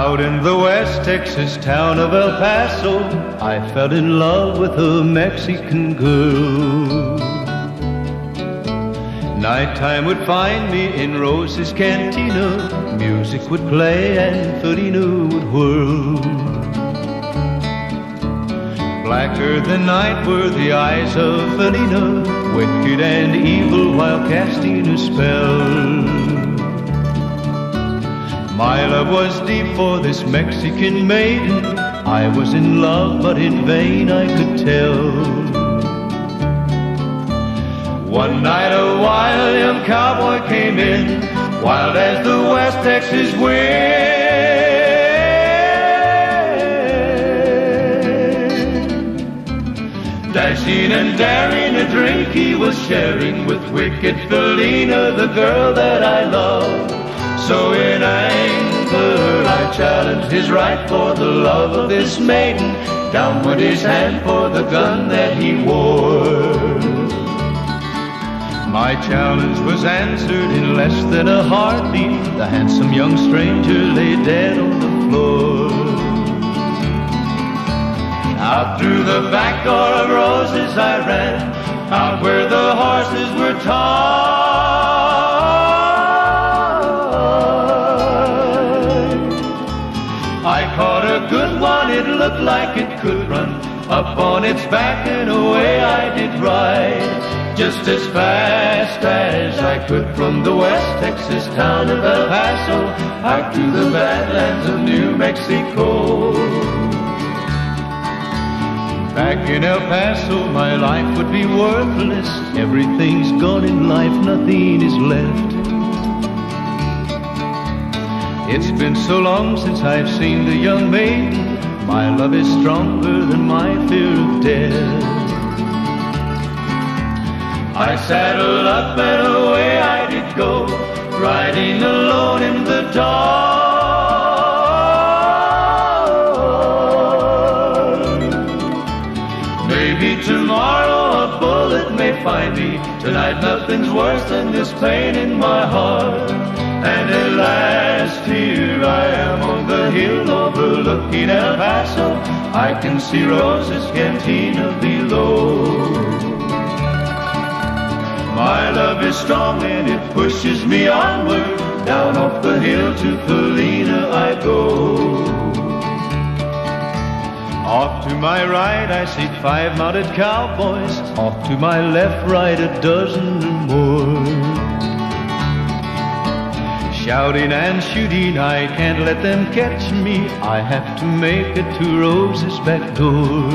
Out in the West Texas town of El Paso, I fell in love with a Mexican girl. Nighttime would find me in Rose's cantina. Music would play and Felina would whirl. Blacker than night were the eyes of Felina, wicked and evil while casting a spell. My love was deep for this Mexican maiden. I was in love, but in vain I could tell. One night a wild young cowboy came in, wild as the West Texas wind. Dashing and daring, a drink he was sharing with wicked Felina, the girl that I love. So in anger I challenged his right for the love of this maiden. Down went his hand for the gun that he wore. My challenge was answered in less than a heartbeat. The handsome young stranger lay dead on the floor. Out through the back door of Roses I ran, out where the horses were tied. I caught a good one, it looked like it could run. Up on its back and away I did ride, just as fast as I could from the West Texas town of El Paso out to the badlands of New Mexico. Back in El Paso my life would be worthless. Everything's gone in life, nothing is left. It's been so long since I've seen the young maiden. My love is stronger than my fear of death. I saddled up and away I did go, riding alone in the dark. Maybe tomorrow a bullet may find me. Tonight nothing's worse than this pain in my heart. And at last here I am on the hill overlooking El Paso. I can see Rose's cantina below. My love is strong and it pushes me onward. Down off the hill to Felina I go. Off to my right I see 5 mounted cowboys. Off to my left, right, a dozen or more. Shouting and shooting, I can't let them catch me. I have to make it to Rose's back door.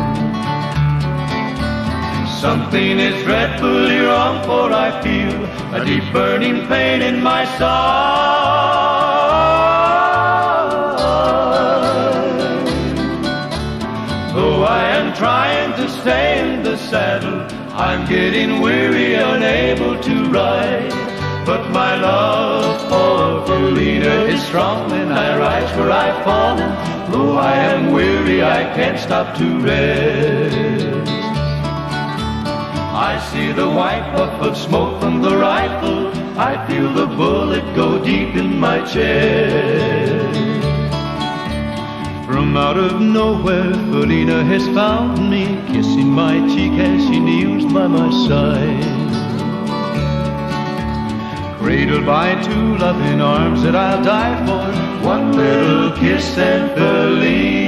Something is dreadfully wrong, for I feel a deep burning pain in my side. Though I am trying to stay in the saddle, I'm getting weary, unable to ride. But my love for Felina is strong, and I rise where I've fallen. Though I am weary, I can't stop to rest. I see the white puff of smoke from the rifle. I feel the bullet go deep in my chest. From out of nowhere, Felina has found me, kissing my cheek as she kneels by my side. Cradled by 2 loving arms that I'll die for, one little kiss and Felina